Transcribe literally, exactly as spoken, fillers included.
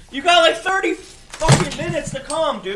You got like thirty fucking minutes to come, dude.